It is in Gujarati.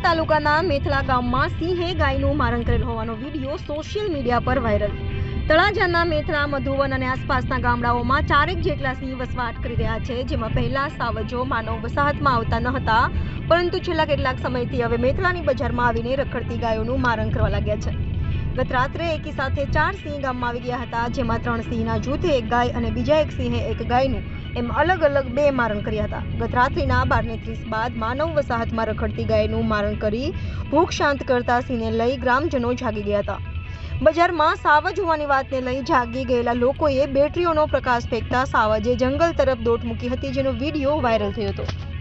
તાલુકાના મેથલા ગામમાં સિંહે ગાયનું મારણ કરેલ હોવાનો વિડીયો સોશિયલ મીડિયા પર વાયરલ। તળાજાના મેથલા, મધુવન અને આસપાસના ગામડાઓમાં 4 જેટલા સિંહ વસવાટ કરી રહ્યા છે, જેમાં પહેલા સાવજો માનવ વસાહતમાં આવતા ન હતા, પરંતુ છેલ્લા કેટલાક સમયથી હવે મેથલાની બજારમાં આવીને રખડતી ગાયોનું મારણ કરવા લાગ્યા છે। ગત રાત્રે એકી સાથે 4 સિંહ ગામમાં આવી ગયા હતા, જેમાં 3 સિંહના જૂથે એક ગાય અને બીજા એક સિંહે એક ગાયનું એમ અલગ અલગ 2 મારણ કર્યા હતા। ગત રાત્રિના 12:30 બાદ માનવ વસાહતમાં રખડતી ગાયનું મારણ કરી ભૂખ શાંત કરતા સિંહને લઈ ગ્રામજનો જાગી ગયા હતા। બજારમાં સાવજ હોવાની વાતને લઈ જાગી ગયેલા લોકોએ બેટરીઓનો પ્રકાશ ફેંકતા સાવજે જંગલ તરફ દોટ મૂકી હતી, જેનો વિડીયો વાયરલ થયો હતો।